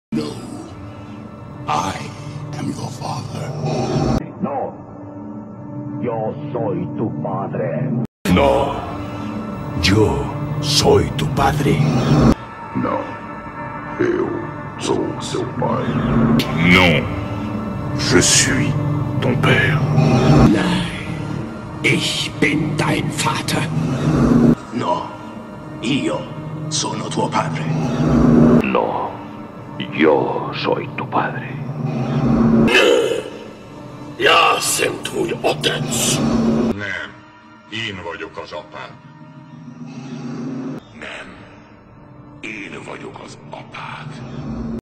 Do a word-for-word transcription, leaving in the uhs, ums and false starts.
No. I am your father. No. Yo soy tu padre. No. Yo soy tu padre. Não. Eu sou seu pai. Non. Je suis ton père. Nein. Ich bin dein Vater. No. Io sono tuo padre. No. Yo soy tu padre. Ja sem tvůj otec. Nem. Én vagyok az apád. Nem. Én vagyok az apád.